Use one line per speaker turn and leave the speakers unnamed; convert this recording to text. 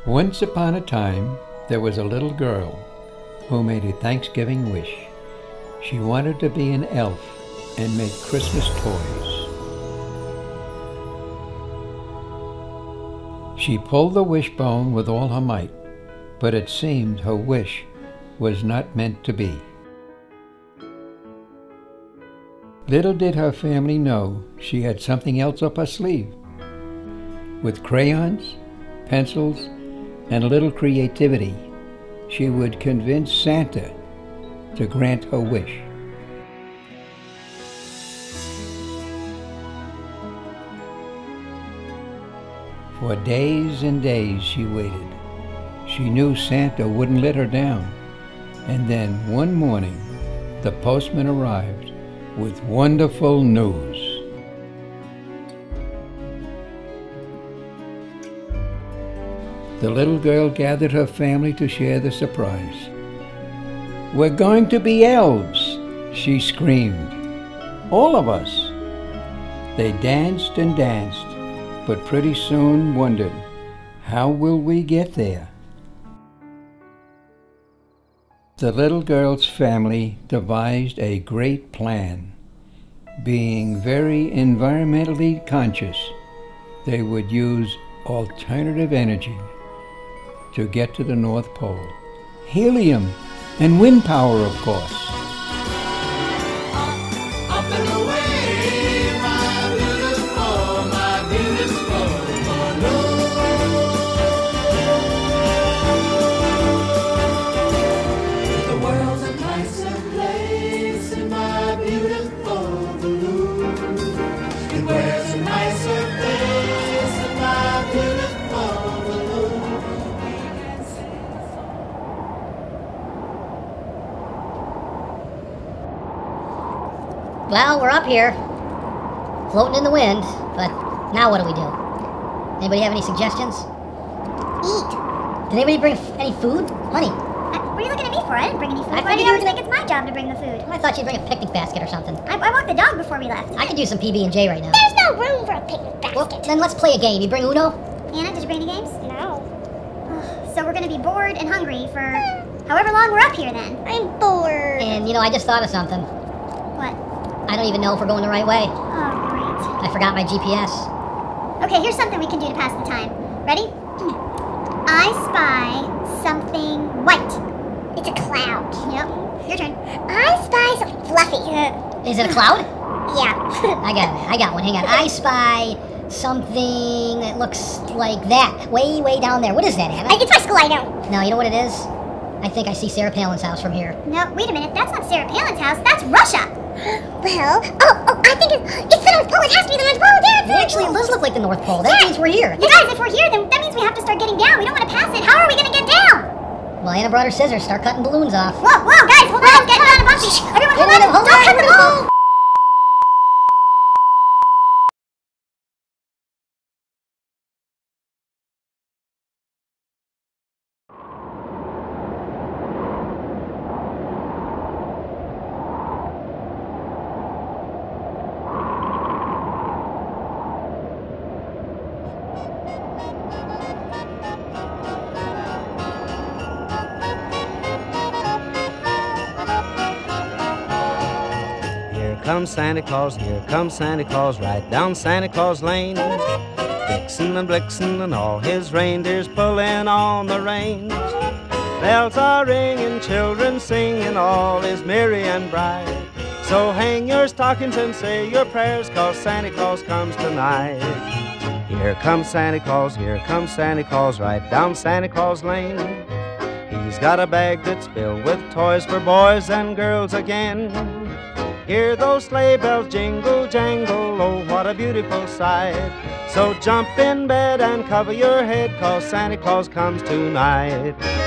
Once upon a time, there was a little girl who made a Thanksgiving wish. She wanted to be an elf and make Christmas toys. She pulled the wishbone with all her might, but it seemed her wish was not meant to be. Little did her family know she had something else up her sleeve. With crayons, pencils, and a little creativity, she would convince Santa to grant her wish. For days and days she waited. She knew Santa wouldn't let her down. And then one morning, the postman arrived with wonderful news. The little girl gathered her family to share the surprise. "We're going to be elves," she screamed. "All of us." They danced and danced, but pretty soon wondered, how will we get there? The little girl's family devised a great plan. Being very environmentally conscious, they would use alternative energy to get to the North Pole. Helium and wind power, of course.
Up and away, my beautiful balloon. The world's a nicer place in my beautiful balloon. It wears a nicer face in my beautiful balloon.
Well, we're up here, floating in the wind, but now what do we do? Anybody have any suggestions?
Eat.
Did anybody bring any food? Honey,
What are you looking at me for? I didn't bring any food.
I
Why do you
figured
always think it's my job to bring the food?
I thought you'd bring a picnic basket or something.
I walked the dog before we left.
I could use some PB&J right now.
There's no room for a picnic
Well,
basket.
then let's play a game. You bring Uno?
Anna, did you bring any games?
No.
So we're gonna be bored and hungry for however long we're up here then.
I'm bored.
And, I just thought of something.
What?
I don't even know if we're going the right way.
Oh, great.
I forgot my GPS.
Okay, here's something we can do to pass the time. Ready? I spy something white.
It's a cloud.
Yep. Your turn.
I spy something fluffy.
Is it a cloud?
Yeah.
I got one. Hang on. I spy something that looks like that. Way, way down there. What is that, Anna?
It's my school, I know.
No, you know what it is? I think I see Sarah Palin's house from here.
No, wait a minute. That's not Sarah Palin's house. That's Russia.
Well, I think it's the North Pole. It has to be the North Pole. There, it's the North
Actually, it
Pole.
does look like the North Pole. That means we're here.
You guys, if we're here, then that means we have to start getting down. We don't want to pass it. How are we gonna get down?
Well, Anna brought her scissors. Start cutting balloons off.
Whoa, guys, hold on. I'm getting on a bunch. Everyone, hold on.
Hold
Don't
on.
cut the balloon.
Here comes Santa Claus, right down Santa Claus Lane. Vixen and Blixen and all his reindeers pulling on the reins. Bells are ringing, children singing, all is merry and bright. So hang your stockings and say your prayers, 'cause Santa Claus comes tonight. Here comes Santa Claus, right down Santa Claus Lane. He's got a bag that's filled with toys for boys and girls again. Hear those sleigh bells jingle, jangle, oh, what a beautiful sight. So jump in bed and cover your head, 'cause Santa Claus comes tonight.